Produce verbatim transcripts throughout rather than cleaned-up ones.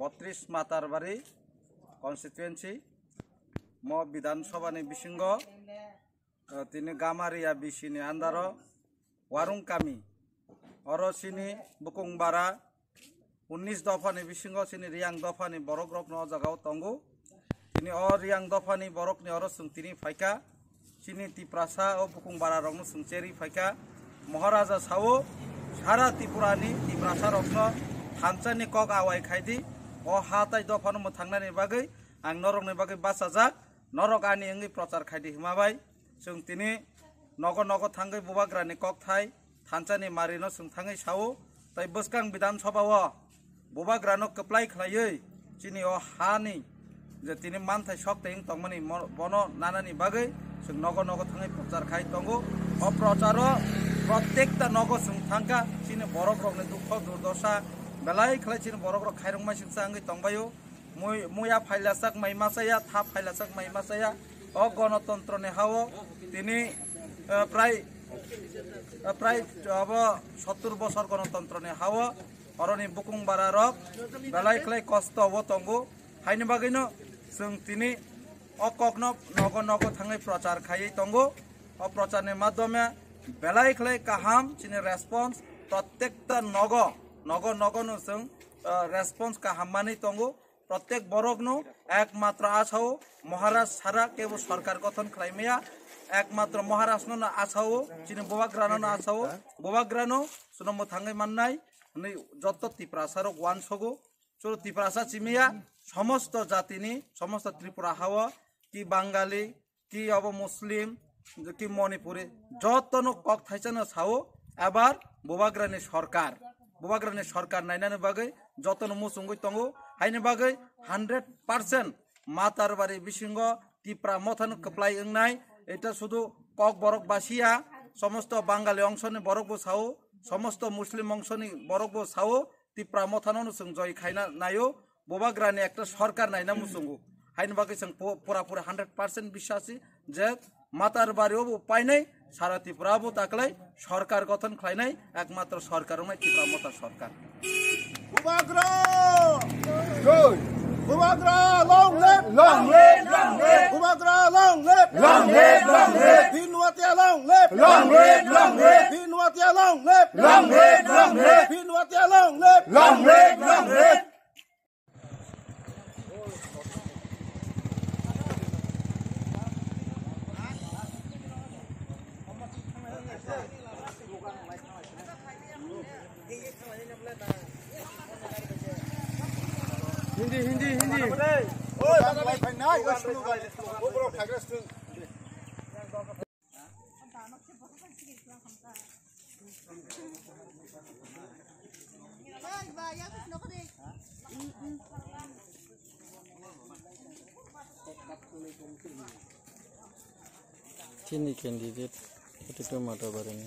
বত্রিশ মাতারবাড়ি কনস্টিটুয়েন্সি ম বিধানসভানি বিসিঙ্গ তিনি গামারিয়া বিসিনি আন্দার ওয়ারুং কামি অরসিনি বুকুংবারা উনিশ দফানি বিসিঙ্গ সিনি রিয়াং দফানি বরক রকন জায়গাও তঙ্গু তিনি অ রিয়াং দফানি বরকনি অরসুং তিনি ফাইকা সিনি তিপ্রাসা ও বুকুংবারা রকন সুংচেরি ফাইকা মহারাজা সাও সারা ত্রিপুরানি তিপ্রাসা রকন थानसानि कक आवाय खायदि अ हाताय दफानो मो थांनायनि बागै आं नरकनि बागै बासाजाक नरक आनि ओंगै प्रचार खायदि हिमाबाय जों तिनि नग नग थांगै बुबाग्रानि कक थाय थानसानि मारिनो जों थाङै सावो ताय बोसकां विधानसभाव बुबाग्रानो कप्लाय खालायै जिनि अ हानि जे तिनि मानथाय सकथाय तंमनि बनो नानानि बागै जों नग नग थाङै प्रचार खाय तंगो अ प्रचारो प्रत्येकता नग जों थांगा जिनि बरक रकनि दुख दुर्दशा बेलाय खालायचिन बरक रक खायरं मासिन सांगै तंबायो मुय मुया फाइलासाक माइमासाया था फाइलासाक माइमासाया अ गणतन्त्रनि हाव तिनि प्राय प्राय अब सत्तर बছর गणतन्त्रनि हाव अरनि बुकुंबारा रक बेलाय खालाय कष्ट अब तंगो हायनि बागैनो जों तिनि अककनो नग नग थाङै प्रचार खायै तंगो अ प्रचारनि माध्यमे बेलाय खालाय काहाम चिनि रेसपन्स प्रत्येकता नग नग नगनो जों रेसपन्स काहामानि तंगो प्रत्येक बरकनो एकमात्र आसाओ महाराज सारा केबो सरकार गठन खालायमाया एकमात्र महाराजनो आसाओ चिनि बबाग्रानो आसाओ बबाग्रानो सुनमो थाङै माननाय नै जत तिप्रासार वान सगो चो तिप्रासा चिमिया समस्त जातिनि समस्त त्रिपुरा हाव कि बांगाली कि अब मुस्लिम कि मणिपुरी जतनो कक थाइसानो साओ एबार बबाग्रानि सरकार बुबाग्रानि सरकार नायनानै बागै जतन मुसुंगै तंगो हायनि बागै हान्ड्रेड पार्सेंट मातारबारि बिसिंग तिप्रा मथान कप्लाय ओंनाय এটা শুধু কক বরক বাসিয়া সমস্ত বাঙালি অংশনি বরকবো সাও সমস্ত মুসলিম অংশনি বরকবো সাও তিপ্রা মথানো जों জয় খাইনা নায়ো বুবাগ্রানি একটা সরকার নাইনা মুসুंगु हायनि बागै जों पुरा पुरा हान्ड्रेड पार्सेंट বিশ্বাসী যে मातारबारियाव उपाय नहीं सारा त्रिपुराबो ताकलाय सरकार गठन खालायनाय एकमात्र सरकार ओंनाय त्रिपुरा मतार सरकार बुबाग्रा जय बुबाग्रा long live long live long live बुबाग्रा long live long live long live Pinwatia long live long live long live Pinwatia long live long live long live Pinwatia long live long live long live Hindi Hindi Hindi ओय लाइ फाइनाय ओय सुनु गाय ओ ब्रो खाग्रा सुन Sini candidate itu tuh mata barangnya.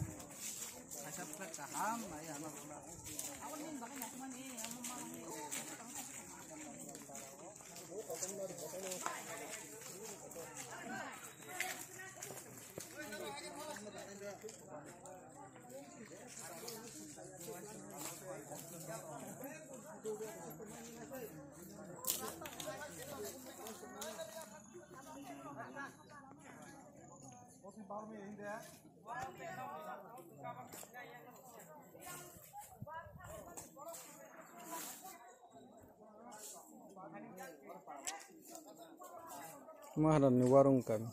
Maharani warung kami.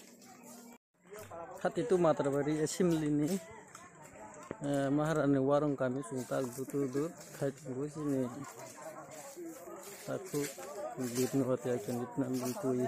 Hati itu Matabari assembly ni Maharani warung kami suntal dutur-dutur kait tunggu sini. Aku bitnu hati akan bitnan bentui.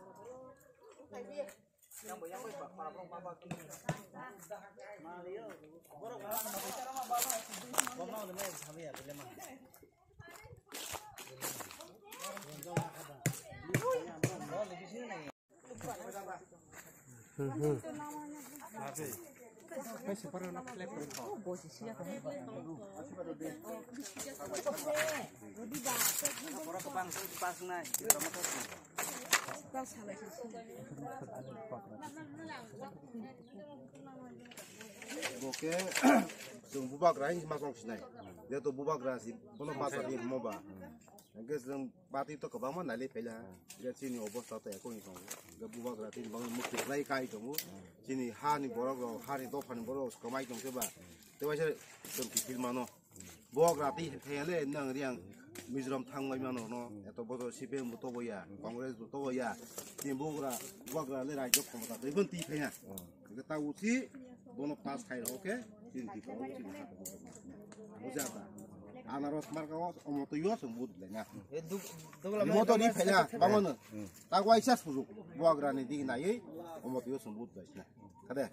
Yang banyak para para Oke, sung bubak rai masuk sini. Dia tu bubak rai sih, belum pasal di moba. Angkat sung pati tu kebangun nali pela. Dia sini obos satu ya kau ni kamu. Dia bubak rai sini bangun mukti lagi kai kamu. Sini hani borok lo, hani topan borok kemai kamu coba. Tapi macam sung kipil mana? Bubak rai kaya le nang riang Mizoram thang mai mana no. Atau bodo C P M buto boya, Kongres buto boya. Ni bubak rai bubak rai le rai jok kamu tak. Tapi pun ti kaya. Kita tahu sih. Dono pas kayak oke, sini kau sini satu. Oke apa? Anaros marka was, omoto yo sembut lenya. Omoto di penya, bangun. Tak wajib suruh. Buat grani di nai, omoto yo sembut lenya. Kada?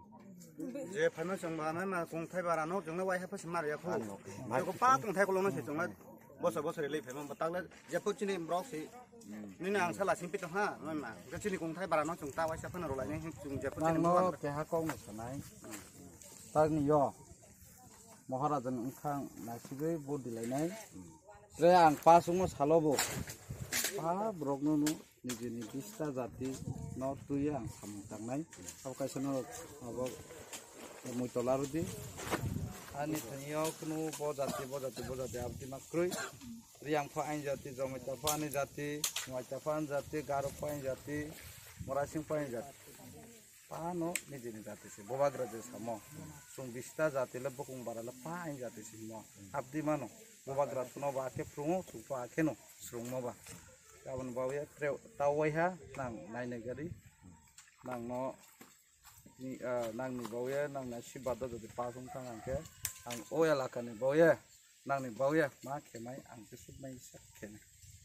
Je phana changba na kong thai barano jongna wai ha phas mar ya khu ko pa kong thai ko lona se jongna bosa bosa le phema batak le je pu chini brok si ni na ang sala sim pit ha na na ga chini kong thai barano chong ta wai sa phana ro lai ni chung je pu chini Nangno keha kong sanai. Tak ni yo. Maharaja ngkhang nasibe bod dilainai. Re ang pasung salobo. Pa brok nu nu niji ni bista jati no tuya ang samtangnai. Abkaisano abo muitolarudi. Ani thaniyo kunu bo jati bo jati bo jati abti makrui. Riang pha ain jati jomita pha ani jati, moita pha an jati, garo pha ain jati, morasing pha ain jati. Pano niji ni jati se bobagra je samo. Sung bista jati le bokung barala pha ain jati se mo. Abdi mano bobagra tuno ba ke prungo su pa ke no srung mo ba. Kawan bawa tre tawai ha nang nai negari nang no ni nang ni bawa nang nasi bada jadi pasung tang angke ang oya lakan ni bawa nang ni bawa ma kemai angke sub mai sak kene.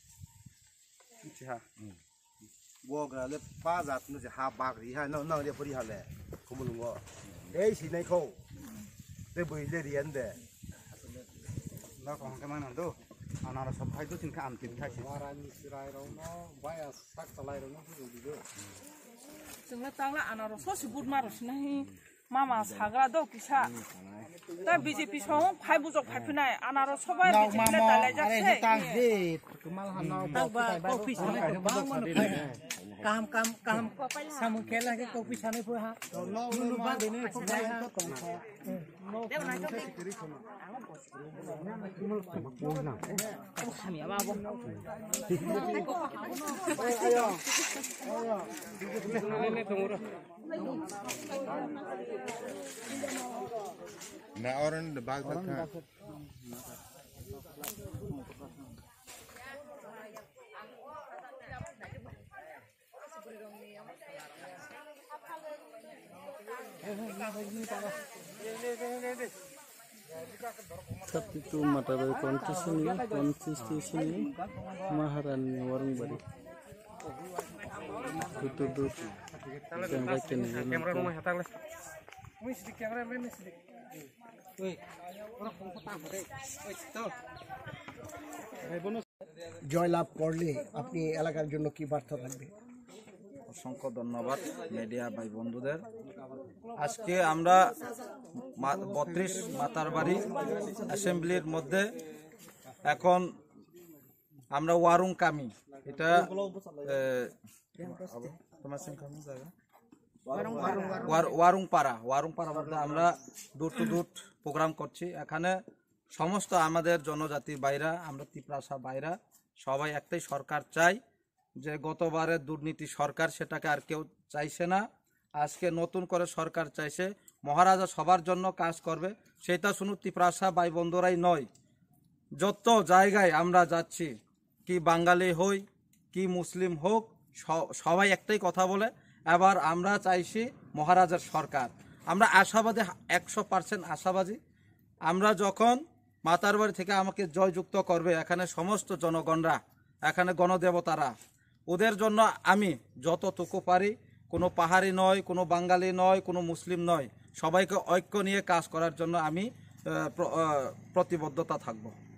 Ichi ha. Buat grani pas zat nu je ha bak ri ha, nang nang dia peri ha le. Kamu lungo. Eh sini kau. Dia boleh dia rian deh. na kong ke mana tu anara sab thai tu tin ka am tin thai si Warani sirai rono baya sak talai rono hu digo. जोंला तांला आनारो ससे बुट मारस नाही मामा साग्रा दो किसा दा BJP सं फाइ बुजक फाइफिनाय आनारो सबाय बीजेपी दालाय जासे काम काम काम सामु खेला के कॉपी साने फो हा लुलु बा देने फुनाय हा देवना जो खामिया बाबो Na orang the bag tak. Sabtu itu mata dari kontes ini, kontes ini, Maharani warung bari. Tutup tutup. Kamera kini. kamera rumah hatak le জয়লাভ করলে আপনি এলাকার জন্য কি বার্তা থাকবে? অসংখ্য ধন্যবাদ মিডিয়া ভাই বন্ধুদের। আজকে আমরা বত্রিশ মাতারবাড়ি অ্যাসেম্বলির মধ্যে এখন আমরা ওয়ারুং কামি এটা ওয়ারুং পাড়া ওয়ারুং পাড়া মধ্যে আমরা দূর টু দূর প্রোগ্রাম করছি। এখানে সমস্ত আমাদের জনজাতি বাইরা আমরা তিপ্রাসা বাইরা সবাই একটাই সরকার চাই, যে গতবারের দুর্নীতি সরকার সেটাকে আর কেউ চাইছে না। আজকে নতুন করে সরকার চাইছে মহারাজা সবার জন্য কাজ করবে, সেটা শুধু তিপ্রাসা ভাই বন্ধুরাই নয়, যত জায়গায় আমরা যাচ্ছি, কি বাঙালি হই কি মুসলিম হোক সবাই একটাই কথা বলে, এবার আমরা চাইছি মহারাজার সরকার। আমরা আশাবাদী, একশো পার্সেন্ট আশাবাদী। আমরা যখন মাতারবাড়ি থেকে আমাকে জয়যুক্ত করবে এখানে সমস্ত জনগণরা, এখানে গণদেবতারা, ওদের জন্য আমি যতটুকু পারি, কোনো পাহাড়ি নয়, কোনো বাঙালি নয়, কোনো মুসলিম নয়, সবাইকে ঐক্য নিয়ে কাজ করার জন্য আমি আহ, প্র- আহ, প্রতিবদ্ধতা থাকব।